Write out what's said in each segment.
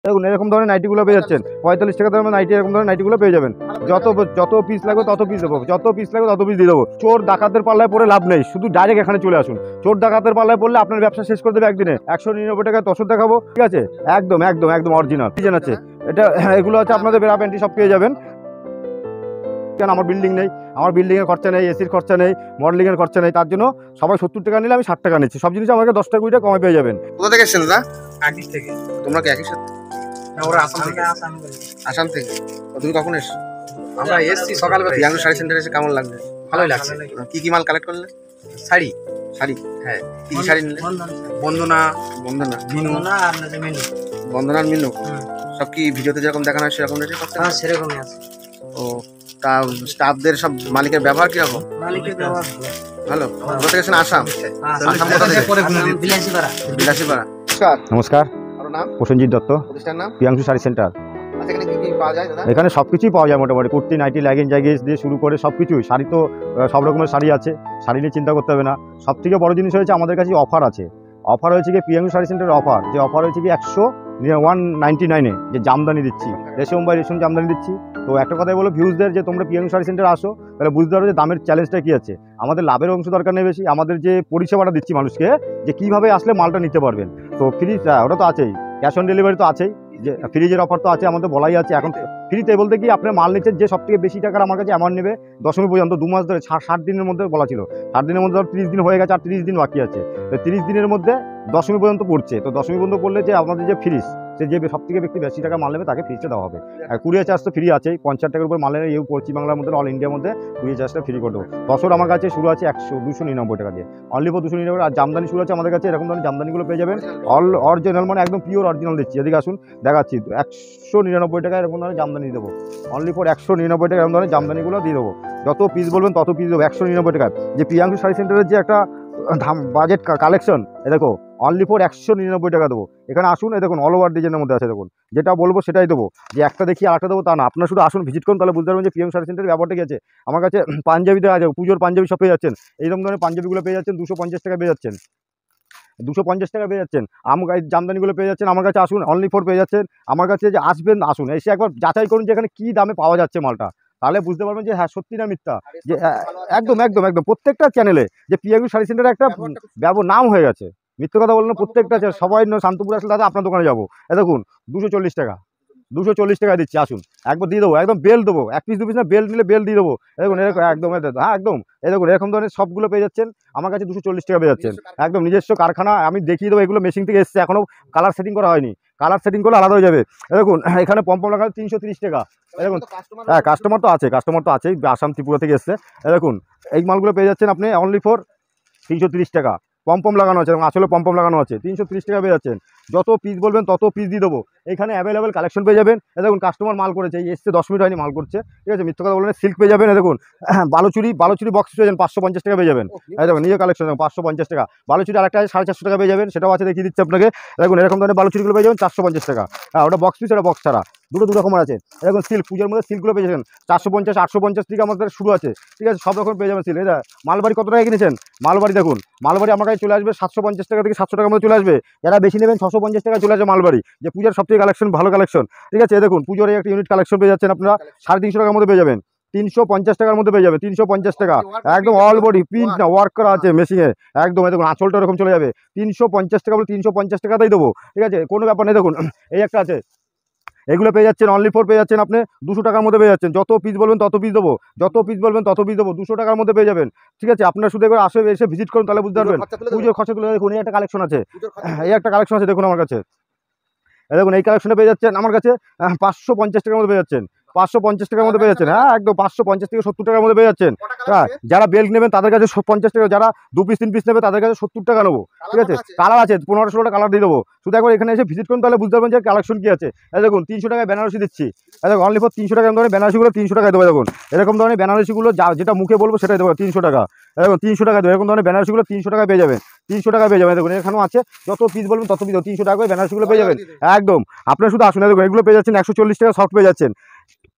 দেখুন এরকম ধরনের নাইটিগুলো পেয়ে যাচ্ছেন 45 টাকা দামের নাইটি, এরকম ধরনের নাইটিগুলো পেয়ে যাবেন। যত পিস লাগবে তত পিস দেবো, যত পিস লাগবে তত পিস দিয়ে দেবো। চোর ডাকাতের পাল্লায় পড়ে লাভ নেই, শুধু ডাইরেক্ট এখানে চলে আসুন। চোর ডাকাতের পাল্লায় পড়লে আপনার ব্যবসা শেষ করে দেবে একদিনে। 199 টাকায় তসর দেখাবো, ঠিক আছে? একদম একদম একদম অরিজিনাল ডিজাইন আছে এটা। এগুলো আছে আপনাদের বেড়া প্যান্টি সব পেয়ে যাবেন। কেন আমার বিল্ডিং নেই, আমার বিল্ডিংয়ের খরচা নেই, এসির খরচা নেই, মডেলিংয়ের খরচা নেই, তার জন্য সবাই 70 টাকা নিলে আমি 60 টাকা নিচ্ছি। সব জিনিস আমাকে 10 টাকা 20 টাকা কমে পেয়ে যাবেন। কোথা থেকে এসেছেন দাদা? আগে থেকে। তোমরা কি একই সাথে? ওরা আসাম থেকে। আসাম থেকে। তুমি কখন এসছো? আমরা এসছি সকালবেলা। প্রিয়াঙ্গু শাড়ি সেন্টারে এসে কেমন লাগবে? ভালোই লাগছে। কি কি মাল কালেক্ট করলে? শাড়ি। শাড়ি, হ্যাঁ। কি কি শাড়ি নিলে? বন্দনা, বন্দনা, মিনু আর মিনু। বন্দনা আর মিনু সব কি ভিডিওতে যেরকম দেখানো হয় সেরকম রেটে করতে? হ্যাঁ সেরকমই আছে। ও তা স্টাফদের সব মালিকের ব্যবহার কিরকম? মালিকের ব্যবহার ভালো। কোথা থেকে এসেছেন? আসাম। আসাম কোথা থেকে? বিলাসীপাড়া। বিলাসীপাড়া। নমস্কার। নমস্কার, আর নাম? প্রসেনজিৎ দত্ত, প্রতিষ্ঠান নাম? প্রিয়াংশু শাড়ি সেন্টার। আচ্ছা, এখানে কি কি পাওয়া যায় দাদা? এখানে সব কিছুই পাওয়া যায় মোটামুটি, কুর্তি, নাইটি, লেগিংস জাগিংস দিয়ে শুরু করে সব কিছুই। শাড়ি তো সব রকমের শাড়ি আছে, শাড়ি নিয়ে চিন্তা করতে হবে না। সব থেকে বড় জিনিস হয়েছে আমাদের কাছে অফার আছে। অফার হয়েছে কি প্রিয়াংশু শাড়ি সেন্টারের অফার, যে অফার হয়েছে কি 199 যে জামদানি দিচ্ছি, রেশম বাই রেশম জামদানি দিচ্ছি। তো একটা কথাই বলো ভিউজদের, যে তোমরা প্রিয়াংশু শাড়ি সেন্টারে আসো, তাহলে বুঝতে পারবে যে দামের চ্যালেঞ্জটা কী আছে। আমাদের লাভের অংশ দরকার নেই বেশি, আমাদের যে পরিষেবাটা দিচ্ছি মানুষকে, যে কীভাবে আসলে মালটা নিতে পারবেন। তো ফ্রিজ ওটা তো আছেই, ক্যাশ অন ডেলিভারি তো আছেই, যে ফ্রিজের অফার তো আছে, আমাদের বলাই আছে। এখন ফ্রিতে বলতে কি আপনার মাল নিচ্ছেন, যে সব থেকে বেশি টাকার আমার কাছে অ্যামাউন্ট নেবে দশমী পর্যন্ত 2 মাস ধরে 60 দিনের মধ্যে বলা ছিল। 60 দিনের মধ্যে 30 দিন হয়ে গেছে, আর 30 দিন বাকি আছে। তো 30 দিনের মধ্যে দশমী পর্যন্ত পড়ছে। তো দশমী পর্যন্ত পড়লে যে আমাদের যে ফ্রিজ, সে যে সব থেকে ব্যক্তি বেশি টাকা মাল নেবে তাকে ফ্রিজটা দেওয়া হবে। আর কুরিয়ার চার্জ তো ফ্রি আছেই, 50 টাকার উপর মাল নেবে পশ্চিম বাংলার মধ্যে অল ইন্ডিয়ার মধ্যে কুরিয়ার চার্জটা ফ্রি করে দেবো। তসর আমার কাছে শুরু আছে 299 টাকা দিয়ে, অনলি ফর 299। আর জামদানি শুরু আছে আমাদের কাছে, এরকম ধরনের জামদানিগুলো পেয়ে যাবেন অরিজিনাল, মানে একদম পিওর অরিজিনাল দিচ্ছি। এদিকে আসুন দেখাচ্ছি, 199 টাকা এরকম ধরনের জামদানি দেবো, অনলি ফর 199 টাকা এরকম ধরনের জামদানিগুলো দিয়ে দেবো। যত পিস বলবেন তত পিস দেবো 199 টাকা। যে প্রিয়াংশু শাড়ি সেন্টারের যে একটা বাজেট কালেকশন, এ দেখো অনলি ফর 199 টাকা দেবো। এখানে আসুন, এ দেখুন অল ওভার ডিজাইনের মধ্যে আছে, দেখুন যেটা বলবো সেটাই দেবো, যে একটা দেখি আরেকটা দেবো তা না। আপনারা শুধু আসুন, ভিজিট করুন, তাহলে বুঝতে পারবেন যে প্রিয়াংশু শাড়ি সেন্টারের ব্যাপারটা কি আছে। আমার কাছে পাঞ্জাবিতে আছে, পুজোর পাঞ্জাবি সব পেয়ে যাচ্ছেন, এইরকম ধরনের পাঞ্জাবিগুলো পেয়ে যাচ্ছেন 250 টাকা পেয়ে যাচ্ছেন, 250 টাকা পেয়ে যাচ্ছেন। আমার জামদানিগুলো পেয়ে যাচ্ছেন আমার কাছে, আসুন অনলি ফর পেয়ে যাচ্ছেন আমার কাছে। যে আসবেন, আসুন এসে একবার যাচাই করুন যে এখানে কী দামে পাওয়া যাচ্ছে মালটা, তাহলে বুঝতে পারবেন যে হ্যাঁ সত্যি না মিথ্যা। যে একদম একদম একদম প্রত্যেকটা চ্যানেলে যে প্রিয়াংশু শাড়ি সেন্টারের একটা নাম হয়ে গেছে। মিথ্যে কথা বললেন, প্রত্যেকটা সবাই শান্তপুর আসলে দাদা আপনার দোকানে যাবো। এ দেখুন 240 টাকা, 240 টাকা দিচ্ছি, আসুন একবার দিয়ে দেবো। একদম বেল দেবো, 1 পিস 2 পিস না, বেল নিলে বেল দিয়ে দেবো। দেখুন এরকম একদম, হ্যাঁ একদম, এই দেখুন এরকম ধরনের সবগুলো পেয়ে যাচ্ছেন আমার কাছে 240 টাকা পেয়ে যাচ্ছেন। একদম নিজস্ব কারখানা, আমি দেখিয়ে দেবো। এগুলো মেশিন থেকে এসছে, এখনও কালার সেটিং করা হয়নি, কালার সেটিং করলে আলাদা হয়ে যাবে। দেখুন এখানে পম্পম লাগা 330 টাকা। দেখুন হ্যাঁ কাস্টমার তো আছে, কাস্টমার তো আছেই, আসাম ত্রিপুরা থেকে এসছে। দেখুন এই মালগুলো পেয়ে যাচ্ছেন আপনি অনলি ফর 330 টাকা। পম্পম লাগানো আছে এবং আসলে পম্পম লাগানো আছে, 330 টাকা পেয়ে যাচ্ছেন। যত পিস বলবেন তত পিস দিয়ে দেবো। এখানে অ্যাভেলেবেল কালেকশন পেয়ে যাবেন। দেখুন কাস্টমার মাল করেছে, এই এসছে 10 মিনিট হয়নি মাল করছে, ঠিক আছে? মিথ্যা কথা বলবেন। সিল্ক পেয়ে যাবেন, দেখুন বালুচুরি বক্স পেয়ে যাবেন 550 টাকা পেয়ে যাবেন। এই দেখুন নিজের কালেকশন 550 টাকা। বালুচুরি আরেকটা আছে 450 টাকা পেয়ে যাবেন, সেটাও আছে, দেখিয়ে দিচ্ছে আপনাকে। দেখুন এরকম ধরনের বালুচুরিগুলো পেয়ে যাবেন 450 টাকা। হ্যাঁ ওটা বক্স পিস, এটা বক্স ছাড়া, দু রকমের আছে। দেখুন সিল্ক, পুজোর মধ্যে সিল্কগুলো পেয়ে যাবেন 450 850 থেকে আমাদের শুরু আছে, ঠিক আছে? সব রকম পেয়ে যাবেন সিল্ক। এটা মালবাড়ি কত টাকা কিনেছেন? মালবাড়ি দেখুন, মালবাড়ি আমার কাছে চলে আসবে 750 টাকা থেকে 700 টাকার মধ্যে চলে আসবে। যারা বেশি নেবেন 650 টাকা চলে আসবে মালবাড়ি, যে পূজার সবথেকে কালেকশন, ভালো কালেকশন, ঠিক আছে? দেখুন পুজোর একটা ইউনিট কালেকশন পেয়ে যাচ্ছেন আপনারা 350 টাকার মধ্যে পেয়ে যাবেন, 350 টাকার মধ্যে পেয়ে যাবে, 350 টাকা। একদম অল বডি প্রিন্ট না, ওয়ার্ক করা আছে মেশিনে, একদম। দেখুন আঁচলটা এরকম চলে যাবে, 350 টাকা বলে 350 টাকাতেই দেবো, ঠিক আছে? কোনো ব্যাপার নেই। দেখুন এই একটা আছে, এগুলো পেয়ে যাচ্ছেন অনলি ফর পেয়ে যাচ্ছেন আপনি 200 টাকার মধ্যে পেয়ে যাচ্ছেন। যত পিস বলবেন তত পিস দেবো, যত পিস বলবেন তত পিস দেবো, 200 টাকার মধ্যে পেয়ে যাবেন, ঠিক আছে? আপনারা শুধু একবার আসে এসে ভিজিট করুন, তাহলে বুঝতে পারবেন। পুজোর খরচা তুলে দেখুন, এই একটা কালেকশন আছে, এই একটা কালেকশন আছে, দেখুন আমার কাছে। দেখুন এই কালেকশনে পেয়ে যাচ্ছেন আমার কাছে 550 টাকার মধ্যে পেয়ে যাচ্ছেন, 550 টাকার মধ্যে পেয়ে যাচ্ছেন। হ্যাঁ একদম 550 থেকে 70 টাকার মধ্যে পেয়ে যাচ্ছেন। হ্যাঁ যারা বেল্ট নেবেন তাদের কাছে 50 টাকা, যারা 2 পিস 3 পিস নেবে তাদের কাছে 70 টাকা নেবো, ঠিক আছে? কালার আছে 15-16টা কালার দিয়ে দেবো। শুধু একবার এখানে এসে ভিজিট করুন, তাহলে বুঝতে পারবেন যে কালেকশন কি আছে। দেখুন 300 টাকায় বেনারসি দিচ্ছি, দেখুন অনলি ফর 300 টাকা। ধরনের বেনারসিগুলো 300 টাকায় দেবো। দেখুন এরকম ধরনের বেনারসিগুলো যেটা মুখে বলবো সেটাই দেবো 300 টাকা। দেখুন 300 টাকা দেবো, এরকম ধরনের বেনারসিগুলো 300 টাকায় পেয়ে যাবেন, 300 টাকায় পেয়ে যাবেন। দেখুন এখানেও আছে, যত পিস বলবেন তত পিস 300 টাকা করে বেনারসিগুলো পেয়ে যাবেন। একদম আপনারা শুধু আসুন। দেখুন এগুলো পেয়ে যাচ্ছেন 140 টাকা সফট পেয়ে যাচ্ছেন,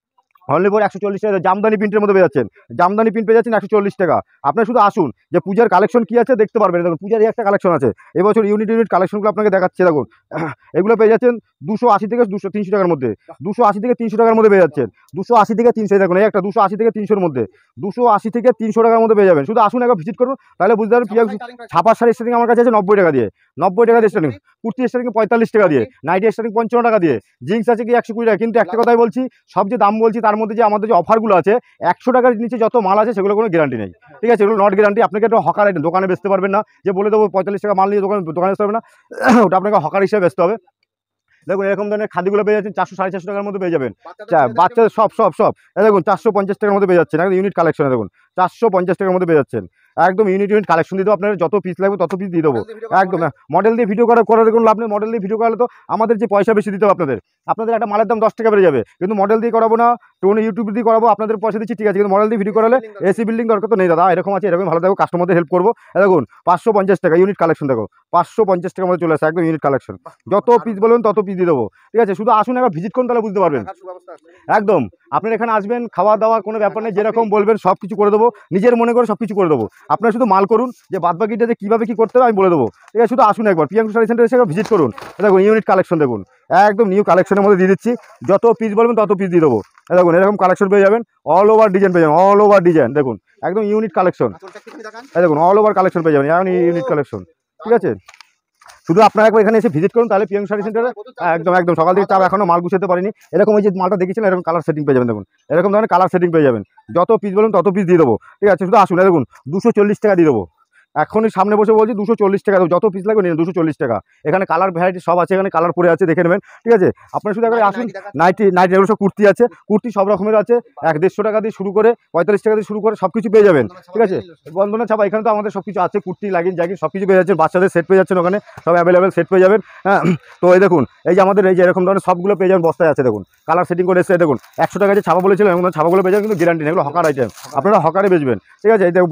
অনলি ফর 140 টাকা। জামদানি প্রিন্টের মধ্যে পেয়ে যাচ্ছেন, জামদানি প্রিন্ট পেয়ে যাচ্ছেন 140 টাকা। আপনার শুধু আসুন, যে পূজার কালেকশন কী আছে দেখতে পারবেন। দেখুন পূজারই একটা কালেকশন আছে এবছর, ইউনিট কালেকশনগুলো আপনাকে দেখাচ্ছে। দেখুন এগুলো পেয়ে যাচ্ছেন 280 থেকে 300 টাকার মধ্যে, 280 থেকে 300 টাকার মধ্যে পেয়ে যাচ্ছেন, 280 থেকে 300। দেখুন এই একটা 280 থেকে 300-র মধ্যে, 280 থেকে 300 টাকার মধ্যে পেয়ে যাবেন। শুধু আসুন একবার ভিজিট করুন, তাহলে বুঝতে পারবেন। ছাপার শাড়ি স্টার্টিং আমার কাছে আছে 90 টাকা দিয়ে, 90 টাকা দিয়ে স্টার্টিং। কুর্তি স্টার্টিং 45 টাকা দিয়ে, নাইটি স্টার্টিং 55 টাকা দিয়ে, জিন্স আছে কি 120 টাকা। কিন্তু একটা কথাই বলছি, সব যে দাম বলছি তার মধ্যে যে আমাদের যে অফারগুলো আছে, 100 টাকার নিচে যত মাল আছে সেগুলো কোনো গ্যারান্টি নেই, ঠিক আছে? এগুলো নট গ্যারান্টি। আপনাকে একটা হকার আইটেম, দোকানে বেচতে পারবেন না, যে বলে দেবো 45 টাকা মাল নিয়ে দোকানে বেচতে পারবে না, ওটা আপনাকে হকার হিসেবে বেচতে হবে। দেখুন এরকম ধরনের খাদিগুলো পেয়ে যাচ্ছেন 400 450 টাকার মধ্যে পেয়ে যাবেন। বাচ্চাদের সব দেখুন 450 টাকার মধ্যে পেয়ে যাচ্ছেন, একদম ইউনিট কালেকশনে। দেখুন 450 টাকার মধ্যে পেয়ে যাচ্ছেন, একদম ইউনিট কালেকশন দিয়ে দেবো। আপনার যত পিস লাগবে তত পিস দিয়ে দেবো, একদম। মডেল দিয়ে ভিডিও করার কোনো লাভ নেই। মডেল দিয়ে ভিডিও করালে তো আমাদের যে পয়সা বেশি দিতে হবে আপনাদের একটা মালের দাম 10 টাকা বেড়ে যাবে, কিন্তু মডেল দিয়ে করাবো না, টোন ইউটিউব দিয়ে করাবো, আপনাদের পয়সা দিচ্ছি ঠিক আছে, কিন্তু মডেল দিয়ে ভিডিও করালে এসি বিল্ডিং দরকার তো নেই দাদা। এরকম আছে, এরকম ভালো থাকো, কাস্টমারদের হেল্প করবো। দেখুন 550 টাকা ইউনিট কালেকশন। দেখো 550 টাকার মধ্যে চলে আসে, একদম ইউনিট কালেকশন। যত পিস বলবেন তত পিস দিয়ে দেবো, ঠিক আছে? শুধু আসুন একবার ভিজিট করুন, তাহলে বুঝতে পারবেন। একদম আপনার এখানে আসবেন, খাওয়া দাওয়ার কোনো ব্যাপার নেই, যেরকম বলবেন সব কিছু করে দেবো, নিজের মনে করে সব কিছু করে দেবো। আপনারা শুধু মাল করুন, যে বাদবাকিটা যে কীভাবে কী করতে হবে আমি বলে দেবো, ঠিক আছে? শুধু আসুন একবার প্রিয়াঙ্কু শাড়ি সেন্টারে এসে একবার ভিজিট করুন। দেখুন ইউনিট কালেকশন দেখুন, একদম নিউ কালেকশনের মধ্যে দিয়ে দিচ্ছি। যত পিস বলবেন তত পিস দিয়ে দেবো। দেখুন এরকম কালেকশন পেয়ে যাবেন, অল ওভার ডিজাইন পেয়ে যাবেন, অল ওভার ডিজাইন। দেখুন একদম ইউনিট কালেকশন, দেখুন অল ওভার কালেকশন পেয়ে যাবেন, এখন ইউনিট কালেকশন, ঠিক আছে? শুধু আপনারা একবার এখানে এসে ভিজিট করুন, তাহলে প্রিয়াঙ্কু শাড়ি সেন্টারে একদম সকাল থেকে চাপ এখনো মাল গুছাতে পারিনি। এরকম ওই যে মালটা দেখেছিলেন, এরকম কালার সেটিং পেয়ে যাবেন। দেখুন এরকম ধরনের কালার সেটিং পেয়ে যাবেন, যত পিস বলুন তত পিস দিয়ে দেবো, ঠিক আছে? শুধু আসুন। দেখুন 240 টাকা দিয়ে দেবো, এখনই সামনে বসে বলছি 240 টাকা দেবো। যত পিস লাগবে নিন, 240 টাকা। এখানে কালার ভ্যারাইটি সব আছে, এখানে কালার পরে আছে, দেখে নেবেন, ঠিক আছে? আপনারা শুধু একবার আসুন। নাইটি এগুলো সব কুর্তি আছে, কুর্তি সব রকমের আছে, 150 টাকা দিয়ে শুরু করে 45 টাকা দিয়ে শুরু করে সব কিছু পেয়ে যাবেন, ঠিক আছে? বন্ধনা ছাপা এখানে তো আমাদের সব কিছু আছে, কুর্তি লাগিন জাগিন সব কিছু পেয়ে যাচ্ছেন। বাচ্চাদের সেট পেয়ে যাচ্ছেন, ওখানে সব অ্যাভেলেবেল সেট পেয়ে যাবেন, হ্যাঁ। তো এই দেখুন, এই যে আমাদের এই যে এরকম ধরনের সবগুলো পেয়ে যাবেন, বস্তায় আছে। দেখুন কালার সেটিং করে এসে, দেখুন 100 টাকা যে ছাপা বলেছিলেন, এরকম ছাপাগুলো পেয়ে যাবেন, কিন্তু গ্যারান্টি নেই, এগুলো হকার আইটেম, আপনারা হকারে বেচবেন, ঠিক আছে? এই দেখুন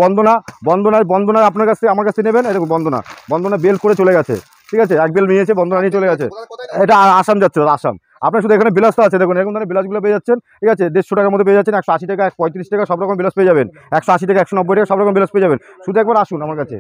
বন্দনা আপনার কাছ থেকে আমার কাছে নেবেন। এই দেখুন বন্দনা বেল করে চলে গেছে, ঠিক আছে? এক বেল নিয়েছে, বন্দনা নিয়ে চলে গেছে, এটা আসাম যাচ্ছে, আসাম। আপনার শুধু এখানে বিলাস তো আছে, দেখুন এরকম ধরনের বিলাসগুলো পেয়ে যাচ্ছেন, ঠিক আছে? 150 টাকার মধ্যে পেয়ে যাচ্ছেন, 180 টাকা, 135 টাকা সব রকম বিলাস পেয়ে যাবেন, 180 টাকা, 190 টাকা সব রকম বিলাস পেয়ে যাবেন। শুধু একবার আসুন আমার কাছে,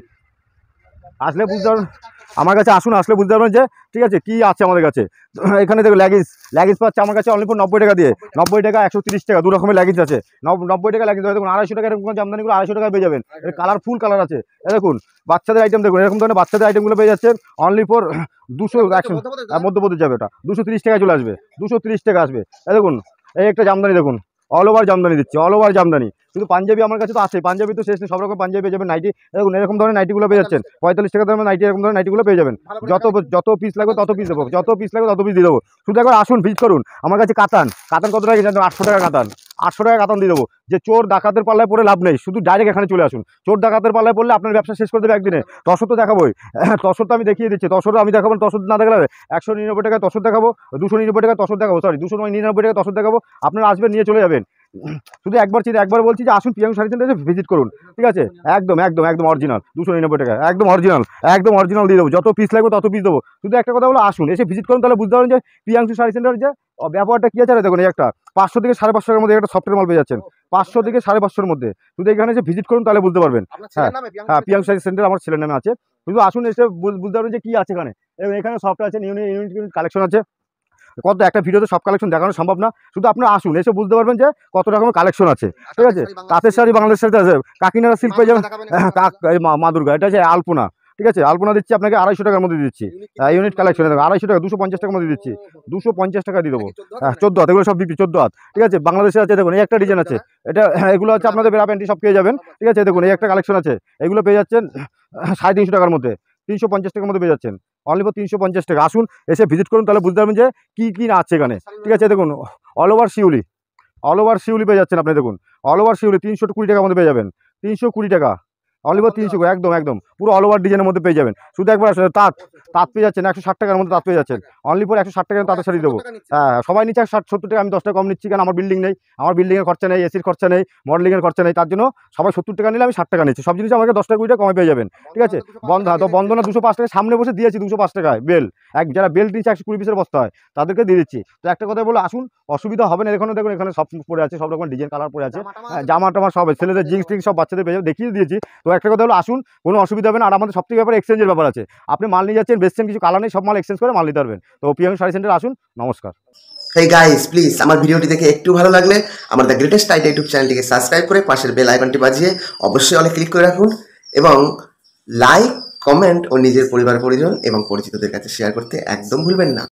আসলে বুঝতে পারবেন, আমার কাছে আসুন, আসলে বুঝতে পারবেন যে ঠিক আছে কী আছে আমাদের কাছে। এখানে দেখুন লেগিংস পাচ্ছে আমার কাছে অনলি ফর 90 টাকা দিয়ে, 90 টাকা, 130 টাকা, দু রকমের লেগিংস আছে। 90 টাকা লেগিংস, দেখুন 250 টাকা এরকম জামদানিগুলো 250 টাকায় পেয়ে যাবেন। কালারফুল কালার আছে। দেখুন বাচ্চাদের আইটেম, দেখুন এরকম ধরনের বাচ্চাদের আইটেমগুলো পেয়ে যাচ্ছেন অনলি ফর 200 মধ্যপতি যাবে, ওটা 230 টাকায় চলে আসবে, 230 টাকা আসবে। দেখুন এই একটা জামদানি, দেখুন অল ওভার জামদানি দিচ্ছি, অল ওভার জামদানি। শুধু পাঞ্জাবি আমার কাছে তো আছে, পাঞ্জাবি তো শেষ নেই, সব রকম পাঞ্জাবি পেয়ে যাবেন। নাইটি দেখুন এরকম ধরনের নাইটিগুলো পেয়ে যাচ্ছেন 45 টাকা দামের নাইটি, এরকম ধরনের নাইটিগুলো পেয়ে যাবেন। যত পিস লাগবে তত পিস দেবো, যত পিস লাগবে তত পিস দিয়ে দেবো। শুধু একবার আসুন, ভিজিট করুন। আমার কাছে কাতান কত টাকা জানেন? 800 টাকা কাতান, 800 টাকা কাতান দিয়ে দেবো। যে চোর ডাকাতের পাল্লায় পড়ে লাভ নেই, শুধু ডাইরেক্ট এখানে চলে আসুন। চোর ডাকাতের পাল্লায় পড়লে আপনার ব্যবসা শেষ করে দেবে একদিনে। তসর তো দেখাবোই, তসর তো আমি দেখিয়ে দিচ্ছি, তসর আমি দেখাবো, তসর না দেখালে 199 টাকা তসর দেখাবো, 299 টাকা তসর দেখাবো, সরি 299 টাকা তসর দেখাবো। আপনারা আসবেন, নিয়ে চলে যাবেন। শুধু একবার বলছি যে আসুন প্রিয়াঙ্কু শাড়ি সেন্টারে ভিজিট করুন, ঠিক আছে? একদম অরিজিনাল 299 টাকা, একদম অরিজিনাল দিয়ে দেবো। যত পিস লাগবে তত পিস দেবো। শুধু একটা কথা বলো, আসুন, এসে ভিজিট করুন, তাহলে বুঝতে পারেন যে প্রিয়াঙ্কু শাড়ি সেন্টারের যে ব্যাপারটা কী আছে। দেখুন এই একটা 500 থেকে 550 টাকার মধ্যে একটা সফটের মাল পেয়ে যাচ্ছেন, 500 থেকে 550-এর মধ্যে। শুধু এখানে এসে ভিজিট করুন, তাহলে বুঝতে পারবেন। হ্যাঁ প্রিয়াঙ্কু শাড়ি সেন্টার আমার ছেলের নামে আছে। শুধু আসুন, এসে বুঝতে পারবেন যে কী আছে এখানে। এবং এখানে সফট আছে, ইউনিট কালেকশন আছে। কত একটা ভিডিওতে সব কালেকশন দেখানো সম্ভব না, শুধু আপনারা আসুন, এসে বুঝতে পারবেন যে কত রকমের কালেকশন আছে, ঠিক আছে? তাঁতের শাড়ি বাংলাদেশ শাড়ি আছে, কাকিনাড়া সিল্ক পেয়ে যাবেন, মা দুর্গা, এটা হচ্ছে আলপনা, ঠিক আছে? আলপনা দিচ্ছি আপনাকে 250 টাকার মধ্যে দিচ্ছি, ইউনিট কালেকশন 250 টাকা, 250 টাকার মধ্যে দিচ্ছি, 250 টাকা দিয়ে দেবো। 14 হাত, এগুলো সব বিপি 14 হাত, ঠিক আছে? বাংলাদেশে আছে, দেখুন এই একটা ডিজাইন আছে, এটা এগুলো হচ্ছে আপনাদের বেড়া প্যান্টি সব পেয়ে যাবেন, ঠিক আছে? দেখুন এই একটা কালেকশন আছে, এগুলো পেয়ে যাচ্ছেন 350 টাকার মধ্যে, 350 টাকার মধ্যে পেয়ে যাচ্ছেন, অনলি ফর 350 টাকা। আসুন, এসে ভিজিট করুন, তাহলে বুঝতে পারবেন যে কী না আছে এখানে, ঠিক আছে? দেখুন অল ওভার শিউলি পেয়ে যাচ্ছেন আপনি। দেখুন অল ওভার শিউলি 320 টাকার মধ্যে পেয়ে যাবেন, 320 টাকা, অনলি ফর 300 করে, একদম একদম পুরো অল ওভার ডিজাইনের মধ্যে পেয়ে যাবেন। শুধু একবার আসলে তাঁত পেয়ে যাচ্ছেন 160 টাকার মধ্যে, তাঁত পেয়ে যাচ্ছেন অনলি ফর 160 টাকার তাঁতের শাড়ি দেবো। হ্যাঁ, সবাই নিচে 60-70 টাকা, আমি 10 টাকা কম নিচ্ছি, কারণ আমার বিল্ডিং নেই, আমার বিল্ডিংয়ের খরচা নেই, এসির খরচা নেই, মডেলিংয়ের খরচা নেই, তার জন্য সবাই 70 টাকা নিলে আমি 60 টাকা নিচ্ছি। সব জিনিস আমাকে 10 টাকা 20 টাকা কমে পেয়ে যাবেন, ঠিক আছে। তো বন্ধনা 205 টাকা সামনে বসে দিয়েছি, 205 টাকায় বেল। যারা বেল নিচ্ছে 120 পিসের বস্তা হয় তাদেরকে দিয়ে দিচ্ছি। তো একটা কথা বলে আসুন, অসুবিধা হবে না। এখানে দেখুন, এখানে সব পরে আছে, সব রকম ডিজাইন কালার পরে আছে, জামা টামা সব, ছেলেদের জিন্স টিন্স সব বাচ্চাদের পেয়ে যাবে, দেখিয়ে দিয়েছি। তো একটা কথা হলো আসুন, কোনো অসুবিধা হবে না। আর আমাদের সবথেকে ব্যাপার এক্সচেঞ্জের ব্যাপার আছে। আপনি মাল নিয়ে যাচ্ছেন, বেচছেন, কিছু কালার নেই, সব মাল এক্সচেঞ্জ করে মাল নিতে পারবেন। তো পিয়াং শাড়ি সেন্টার আসুন, নমস্কার। হেই গাইস, প্লিজ আমার ভিডিওটি দেখে একটু ভালো লাগলে আমার দ্য গ্রেটেস্ট আইডিয়া ইউটিউব চ্যানেলটিকে সাবস্ক্রাইব করে পাশের বেল আইকনটি বাজিয়ে অবশ্যই অলে ক্লিক করে রাখুন, এবং লাইক, কমেন্ট ও নিজের পরিবার পরিজন এবং পরিচিতদের কাছে শেয়ার করতে একদম ভুলবেন না।